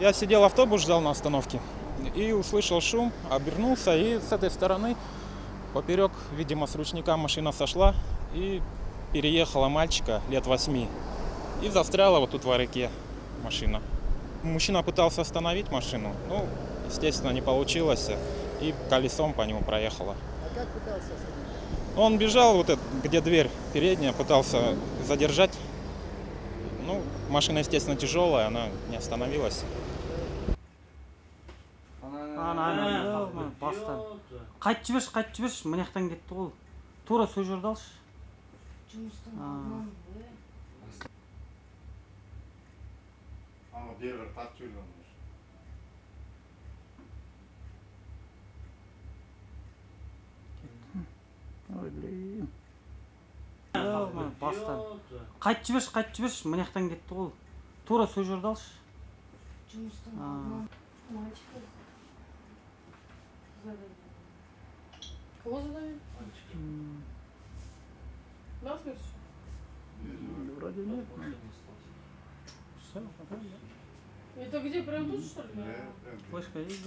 Я сидел, автобус ждал на остановке и услышал шум, обернулся, и с этой стороны поперек, видимо, с ручника машина сошла и переехала мальчика лет 8 и застряла вот тут в реке машина. Мужчина пытался остановить машину, ну, естественно, не получилось, и колесом по нему проехало. А как пытался остановить? Он бежал, вот это, где дверь передняя, пытался задержать. Ну, машина, естественно, тяжелая, она не остановилась. Қайтып жіберші, мына жақтан кетті ғой. Тура сол жерді алшы. Жұмыстың алдынан Ama bir tat çürüyormuş. Қайтып жіберші, мына жақтан кетті ғой. Тура сол жерді алшы. жұмыстың алдынан мальчика задавили. Кого задавили? Насмерть? Вроде нет. Это где, прям тут, что ли? Ne? Флешка есть?